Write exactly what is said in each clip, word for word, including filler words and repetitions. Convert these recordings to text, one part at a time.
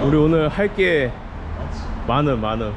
우리 오늘 할 게 많음 많음.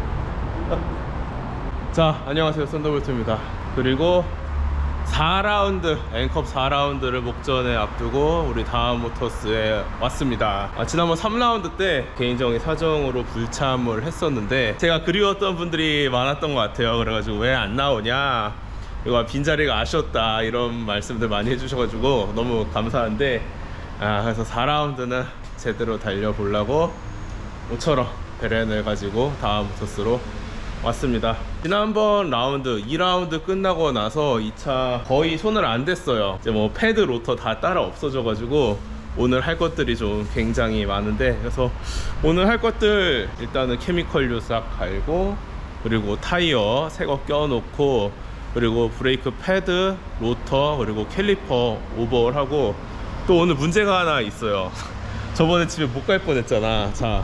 자, 안녕하세요, 썬더볼트입니다. 그리고 사 라운드, N컵 사 라운드를 목전에 앞두고 우리 다음모터스에 왔습니다. 아, 지난번 삼 라운드 때 개인적인 사정으로 불참을 했었는데 제가 그리웠던 분들이 많았던 것 같아요. 그래가지고 왜 안 나오냐, 이거 빈자리가 아쉬웠다, 이런 말씀들 많이 해주셔가지고 너무 감사한데, 아, 그래서 사 라운드는 제대로 달려보려고 모처럼 베렌을 가지고 다음모터스로 왔습니다. 지난번 라운드 이 라운드 끝나고 나서 이 차 거의 손을 안 댔어요. 이제 뭐 패드, 로터 다 따라 없어져 가지고 오늘 할 것들이 좀 굉장히 많은데, 그래서 오늘 할 것들 일단은 케미컬류 싹 갈고, 그리고 타이어 새 거 껴놓고, 그리고 브레이크 패드, 로터, 그리고 캘리퍼 오버홀하고, 또 오늘 문제가 하나 있어요. 저번에 집에 못 갈 뻔했잖아. 자,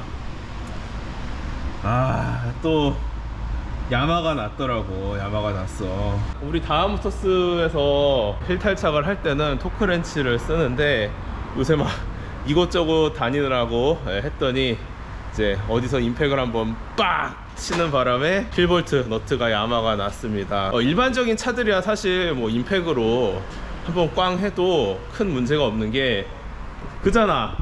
아, 또 야마가 났더라고. 야마가 났어. 우리 다음모터스에서 휠 탈착을 할 때는 토크렌치를 쓰는데, 요새 막 이곳저곳 다니느라고 했더니 이제 어디서 임팩을 한번 빡 치는 바람에 휠볼트 너트가 야마가 났습니다. 어, 일반적인 차들이야 사실 뭐 임팩으로 한번 꽝 해도 큰 문제가 없는 게 그잖아,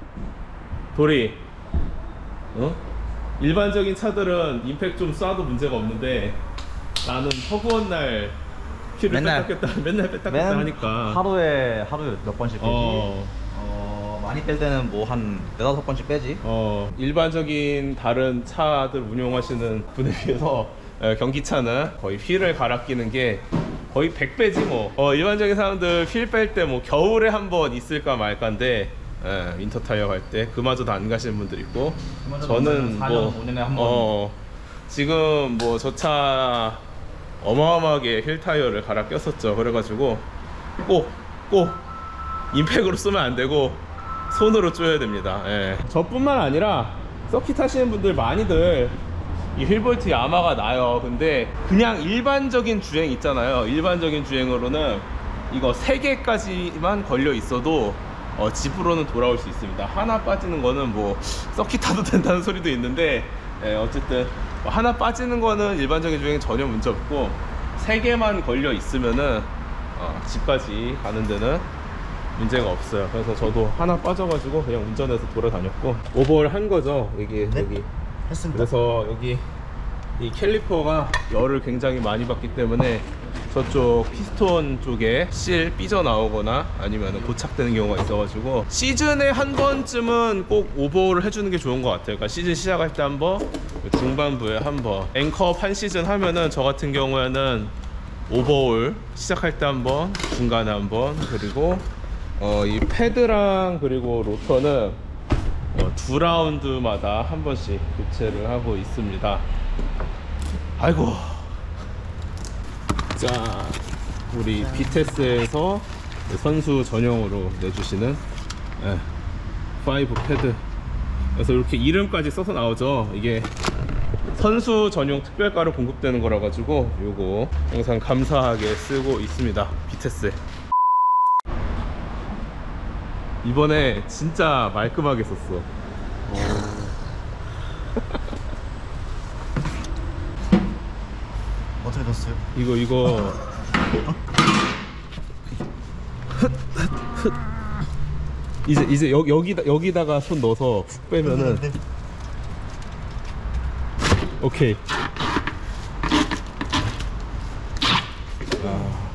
도리. 어? 일반적인 차들은 임팩 좀 쏴도 문제가 없는데, 나는 허구한 날 휠을 맨날 뺐다 뺐다 맨날 뺐다 뺐다 하니까 하루에 하루에 몇 번씩 빼지. 어, 어 많이 뺄 때는 뭐 한 네다섯 번씩 빼지. 어, 일반적인 다른 차들 운용하시는 분에 비해서 에, 경기차는 거의 휠을 갈아 끼는 게 거의 백 배지 뭐. 어, 일반적인 사람들 휠 뺄 때 뭐 겨울에 한 번 있을까 말까인데, 예, 윈터 타이어 갈 때 그마저도 안 가시는 분들 있고, 저는 뭐 오 년에 한 번. 어, 지금 뭐 저 차 어마어마하게 휠 타이어를 갈아 꼈었죠. 그래가지고 꼭 꼭 임팩으로 쏘면 안 되고 손으로 쪼여야 됩니다. 예. 저뿐만 아니라 서킷 하시는 분들 많이들 이 휠볼트 야마가 나요. 근데 그냥 일반적인 주행 있잖아요. 일반적인 주행으로는 이거 세 개까지만 걸려 있어도 어, 집으로는 돌아올 수 있습니다. 하나 빠지는 거는 뭐 서킷 타도 된다는 소리도 있는데, 예, 어쨌든 뭐 하나 빠지는 거는 일반적인 주행 전혀 문제 없고, 세 개만 걸려 있으면은 어, 집까지 가는 데는 문제가 없어요. 그래서 저도 하나 빠져가지고 그냥 운전해서 돌아다녔고, 오버홀 한 거죠. 여기 네? 여기 했습니다. 그래서 여기 이 캘리퍼가 열을 굉장히 많이 받기 때문에 저쪽 피스톤 쪽에 실 삐져나오거나 아니면 고착되는 경우가 있어가지고, 시즌에 한 번쯤은 꼭 오버홀을 해주는 게 좋은 것 같아요. 그러니까 시즌 시작할 때 한 번, 중반부에 한 번. N컵 한 시즌 하면은 저 같은 경우에는 오버홀 시작할 때 한 번, 중간에 한 번, 그리고 어, 이 패드랑 그리고 로터는 어, 두 라운드마다 한 번씩 교체를 하고 있습니다. 아이고. 자, 우리 비테스에서 선수 전용으로 내주시는 예, 파이브 패드. 그래서 이렇게 이름까지 써서 나오죠. 이게 선수 전용 특별가로 공급되는 거라 가지고 요거 항상 감사하게 쓰고 있습니다. 비테스. 이번에 진짜 말끔하게 썼어. 어떻게 됐어요? 이거 이거 이제 이제 여, 여기다 여기다가 손 넣어서 푹 빼면은 오케이. 아.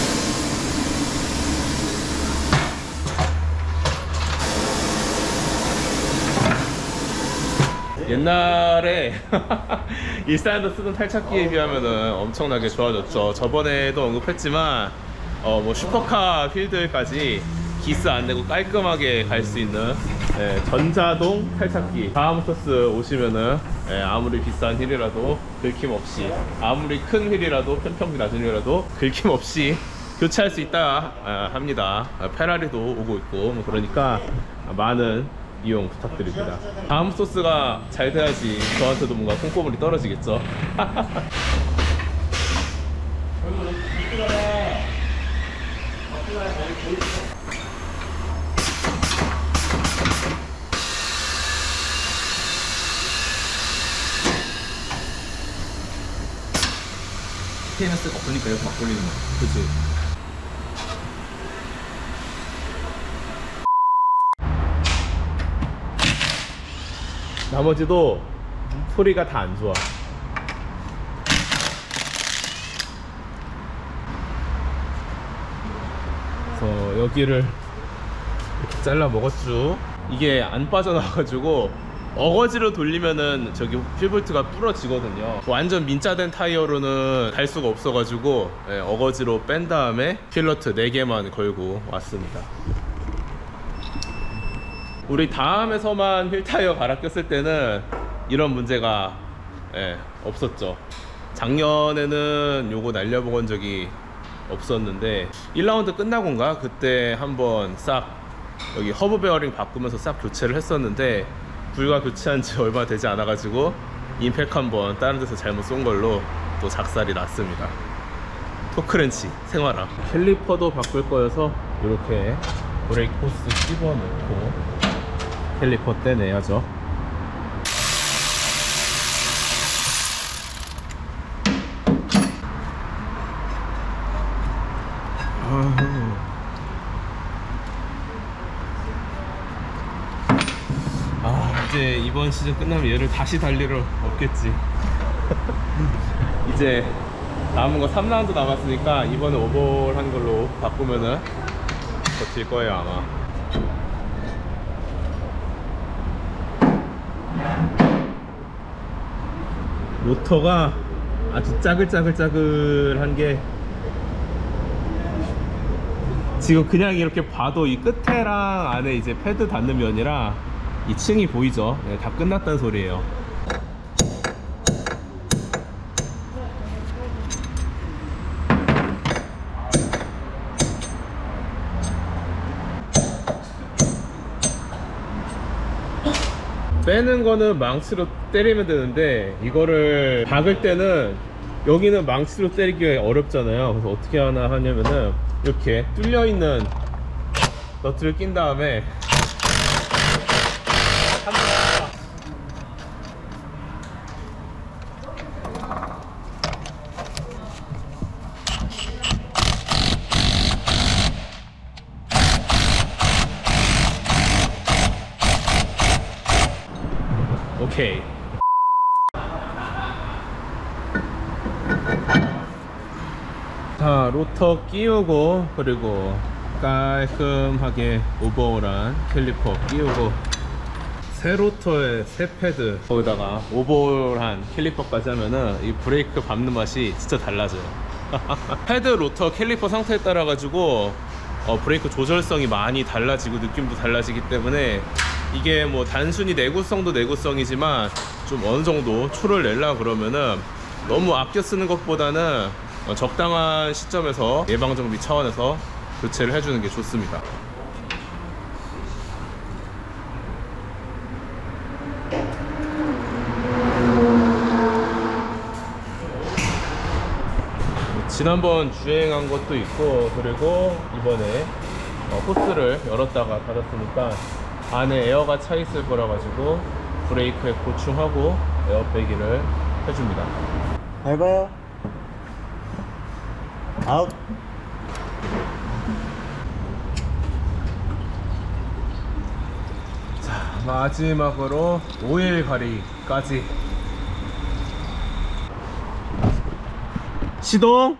옛날에 일산에서 쓰던 탈착기에 비하면은 엄청나게 좋아졌죠. 저번에도 언급했지만 어 뭐 슈퍼카 휠들까지 기스 안 내고 깔끔하게 갈 수 있는, 예, 전자동 탈착기. 다음모터스 오시면은, 예, 아무리 비싼 휠이라도 긁힘없이, 아무리 큰 휠이라도 편평비 낮은 휠이라도 긁힘없이 교체할 수 있다 아, 합니다. 아, 페라리도 오고 있고 뭐 그러니까 많은 이용 부탁드립니다. 다음 소스가 잘 돼야지 저한테도 뭔가 콩고물이 떨어지겠죠. 티엠에스가 없으니까 이렇게 막 돌리는 거. 그치. 나머지도 소리가 다 안 좋아. 그래서 여기를 이렇게 잘라 먹었죠. 이게 안 빠져나와가지고 어거지로 돌리면은 저기 휠볼트가 부러지거든요. 완전 민자된 타이어로는 달 수가 없어가지고 예, 어거지로 뺀 다음에 필러트 네 개만 걸고 왔습니다. 우리 다음에서만 휠 타이어 갈아 꼈을 때는 이런 문제가 예, 없었죠. 작년에는 요거 날려본 적이 없었는데 일 라운드 끝나고인가 그때 한번 싹 여기 허브 베어링 바꾸면서 싹 교체를 했었는데 불과 교체한 지 얼마 되지 않아 가지고 임팩 한번 다른 데서 잘못 쏜 걸로 또 작살이 났습니다. 토크렌치 생활화. 캘리퍼도 바꿀 거여서 이렇게 브레이크 호스 씹어 넣고 캘리퍼 떼내야죠. 아, 이제 이번 시즌 끝나면 얘를 다시 달리러 없겠지. 이제 남은 거 삼 라운드 남았으니까 이번에 오버한 걸로 바꾸면은 버틸 거예요 아마. 로터가 아주 짜글짜글짜글한 게 지금 그냥 이렇게 봐도 이 끝에랑 안에 이제 패드 닿는 면이랑 이 층이 보이죠? 네, 다 끝났다는 소리예요. 빼는 거는 망치로 때리면 되는데 이거를 박을 때는 여기는 망치로 때리기가 어렵잖아요. 그래서 어떻게 하나 하냐면은 이렇게 뚫려 있는 너트를 낀 다음에 오케이. 자, 로터 끼우고 그리고 깔끔하게 오버홀한 캘리퍼 끼우고 새 로터에 새 패드 거기다가 오버홀한 캘리퍼까지 하면은 이 브레이크 밟는 맛이 진짜 달라져요. 패드, 로터, 캘리퍼 상태에 따라 가지고 어, 브레이크 조절성이 많이 달라지고 느낌도 달라지기 때문에 이게 뭐 단순히 내구성도 내구성이지만 좀 어느 정도 초를 내려고 그러면은 너무 아껴 쓰는 것보다는 어, 적당한 시점에서 예방정비 차원에서 교체를 해주는 게 좋습니다. 지난번 주행한 것도 있고 그리고 이번에 어, 호스를 열었다가 닫았으니까 안에 에어가 차 있을 거라 가지고 브레이크에 보충하고 에어 빼기를 해줍니다. 밟아요. 아웃. 자, 마지막으로 오일 가리까지 시동.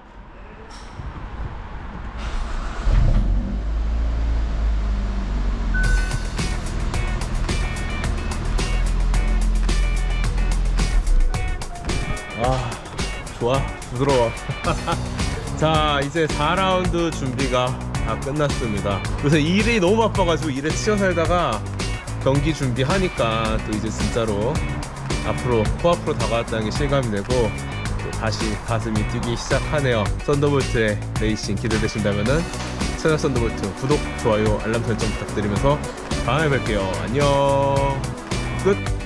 아, 좋아, 부드러워. 자, 이제 사 라운드 준비가 다 끝났습니다. 요새 일이 너무 바빠가지고 일에 치여 살다가 경기 준비하니까 또 이제 진짜로 앞으로 코앞으로 다가왔다는 게 실감이 되고 또 다시 가슴이 뛰기 시작하네요. 썬더볼트의 레이싱 기대되신다면은 채널 썬더볼트 구독, 좋아요, 알람 설정 부탁드리면서 다음에 뵐게요. 안녕. 끝.